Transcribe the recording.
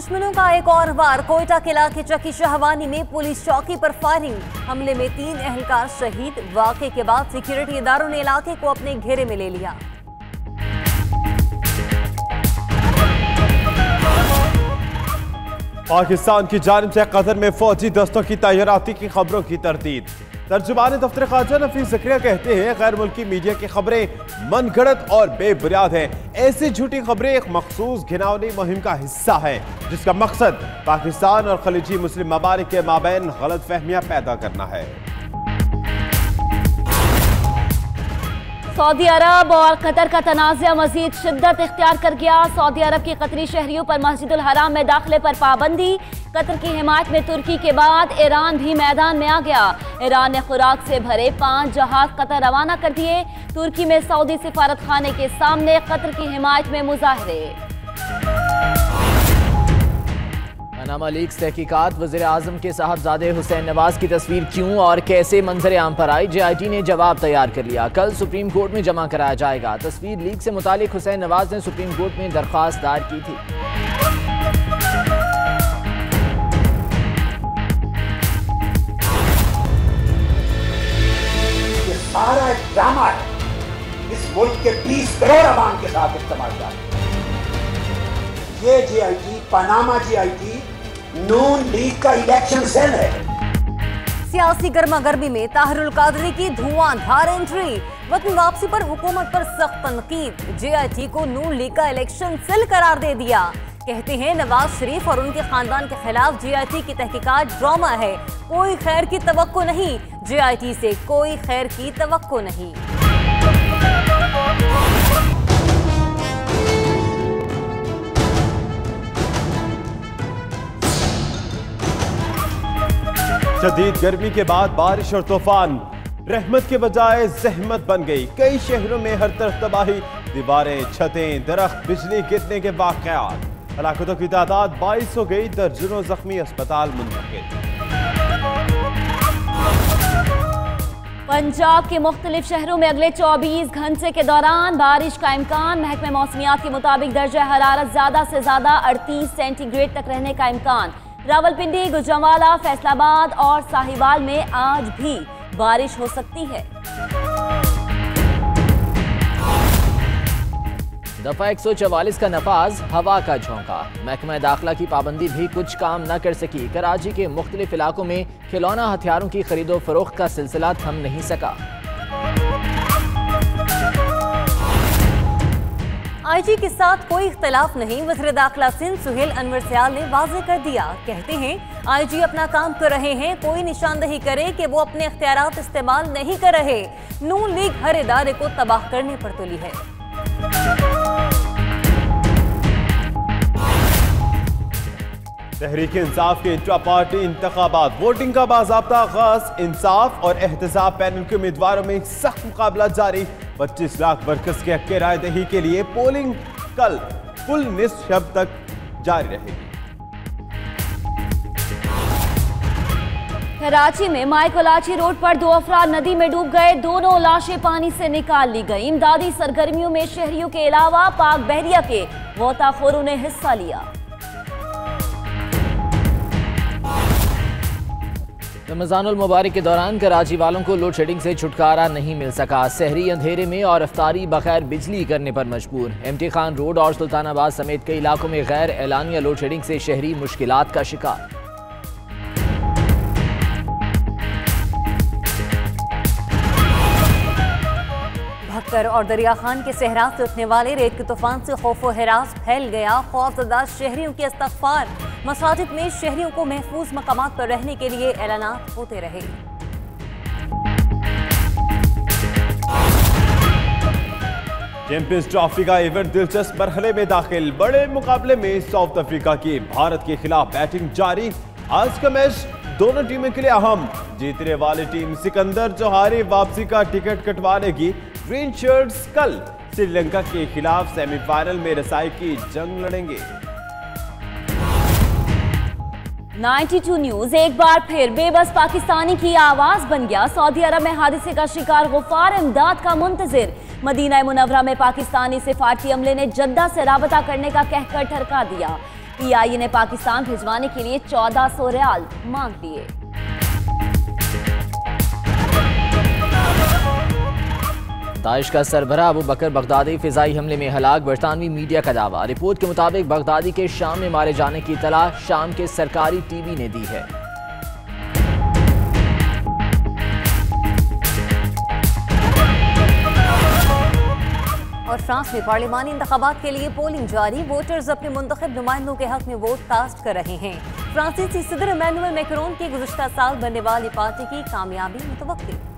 दुश्मनों का एक और वार। कोयटा के इलाके चकी शाहवानी में पुलिस चौकी पर फायरिंग। हमले में 3 एहलकार शहीद। वाक़े के बाद सिक्योरिटी इदारों ने इलाके को अपने घेरे में ले लिया। पाकिस्तान की जानिब से कतर में फौजी दस्तों की तैनाती की खबरों की तरदीद। तर्जुमान दफ्तर ख़ारजा नफीस ज़करिया कहते हैं गैर मुल्की मीडिया की खबरें मनगढ़ंत और बेबुनियाद हैं। ऐसी झूठी खबरें एक मखसूस घिनौनी मुहिम का हिस्सा है जिसका मकसद पाकिस्तान और खलीजी मुस्लिम ममालिक के माबैन गलत फहमियाँ पैदा करना है। सऊदी अरब और कतर का तनाज़ा मजीद शिद्दत इख्तियार कर गया। सऊदी अरब के कतरी शहरियों पर मस्जिदुल हराम में दाखिले पर पाबंदी। कतर की हिमायत में तुर्की के बाद ईरान भी मैदान में आ गया। ईरान ने खुराक से भरे 5 जहाज कतर रवाना कर दिए। तुर्की में सऊदी सिफारत खाने के सामने कतर की हिमायत में मुजाहरे। पनामा लीक्स तहकीकात। वज़ीर आज़म के साहबजादे हुसैन नवाज की तस्वीर क्यों और कैसे मंजर आम पर आई, JIT ने जवाब तैयार कर लिया। कल सुप्रीम कोर्ट में जमा कराया जाएगा। तस्वीर लीक से मुतालिक हुसैन नवाज ने सुप्रीम कोर्ट में दरख्वास्त दायर की थी। ये सारा एक ड्रामा है। इस मुल्क के 20 करोड़ अवाम के साथ इस्तेमाल किया। ये JIT, Panama JIT Noon League का इलेक्शन सेल है। सियासी गर्मा गर्मी में ताहिरुल कादरी की धुआंधार एंट्री। वतन वापसी पर हुकूमत पर सख्त तनकीद। JIT को नून लीग का इलेक्शन सेल करार दे दिया। कहते हैं नवाज शरीफ और उनके खानदान के खिलाफ JIT की तहकीकात ड्रामा है। कोई खैर की तवक्को नहीं। JIT से कोई खैर की तवक्को नहीं। शदीद गर्मी के बाद बारिश और तूफान रहमत के बजाय जहमत बन गई। कई शहरों में हर तरफ तबाही, दीवारें, छतें, दरख्त, बिजली गिरने के वाक़यात। हलाकतों की तादाद 22 हो गई। दर्जनों जख्मी अस्पताल मुंतकिल। पंजाब के मुख्तलिफ शहरों में अगले 24 घंटे के दौरान बारिश का इम्कान। महकमे मौसमियात के मुताबिक दर्जा हरारत ज़्यादा से ज़्यादा 38 सेंटीग्रेड तक रहने का इम्कान। रावलपिंडी, गुजरांवाला, फैसलाबाद और साहिवाल में आज भी बारिश हो सकती है। दफा 144 का नफाज, हवा का झोंका। महकमा दाखिला की पाबंदी भी कुछ काम न कर सकी। कराची के मुख्तलिफ इलाकों में खिलौना हथियारों की खरीदो फरोख्त का सिलसिला थम नहीं सका। IG के साथ कोई इख्तलाफ नहीं। वज़ीर दाखिला सिंध सुहेल अनवर सयाल ने वाज़ेह कर दिया। कहते हैं IG अपना काम कर रहे हैं। कोई निशानदही करे कि वो अपने इख्तियारात इस्तेमाल नहीं कर रहे। नून लीग हर इदारे को तबाह करने पर तुली है। तहरीक इंसाफ के इंट्रा पार्टी इंतखाबात। वोटिंग का बाज़ाब्ता आगाज। इंसाफ और एहतसाब पैनल के उम्मीदवारों में सख्त मुकाबला जारी। 25 लाख वर्कर्स के हक के रायदही के लिए पोलिंग कल कुल निस्फ शब तक जारी रहेगी। कराची में माइकोलाची रोड पर 2 अफराद नदी में डूब गए। दोनों लाशें पानी से निकाल ली गई। इमदादी सरगर्मियों में शहरियों के अलावा पाक बहरिया के गोताखोरों ने हिस्सा लिया। रमज़ानुल मुबारक के दौरान कराची वालों को लोड शेडिंग से छुटकारा नहीं मिल सका। सहरी अंधेरे में और इफ्तारी बगैर बिजली करने पर मजबूर। MT खान रोड और सुल्तानाबाद समेत कई इलाकों में गैर एलानिया लोड शेडिंग से शहरी मुश्किलात का शिकार। भक्कर और दरिया खान के सहरा से उठने वाले रेत के तूफान से खौफ व हिरास फैल गया। खौफजदा शहरियों की इस्तग़फ़ार। मसाजिद में शहरियों को महफूज मकामात पर रहने के लिए ऐलानात होते रहे। चैंपियंस ट्रॉफी का इवेंट दिलचस्प मरहले में दाखिल। बड़े मुकाबले में साउथ अफ्रीका की भारत के खिलाफ बैटिंग जारी। आज का मैच दोनों टीमों के लिए अहम। जीतने वाली टीम सिकंदर जोहारी वापसी का टिकट कटवा लेगी। ग्रीन शर्ट्स कल श्रीलंका के खिलाफ सेमीफाइनल में रसाई की जंग लड़ेंगे। 92 न्यूज एक बार फिर बेबस पाकिस्तानी की आवाज बन गया। सऊदी अरब में हादसे का शिकार गुफार इमदाद का मुंतजिर। मदीना मुनव्वरा में पाकिस्तानी सिफारती अमले ने जद्दा से राबता करने का कहकर ठरका दिया। PIA ने पाकिस्तान भिजवाने के लिए 1400 रियाल मांग लिए। दाइश का सरबराह अबू बकर बगदादी फिजाई हमले में हलाक, बरतानवी मीडिया का दावा। रिपोर्ट के मुताबिक बगदादी के शाम में मारे जाने की इतला शाम के सरकारी टीवी ने दी है। और फ्रांस में पार्लिमानी इंतखाबात के लिए पोलिंग जारी, वोटर्स अपने मुंतखब नुमाइंदों के हक में वोट कास्ट कर रहे हैं। फ्रांसीसी सदर इमैनुअल मैक्रोन की गुज़िश्ता साल बनने वाली पार्टी की कामयाबी मुतवक्किल।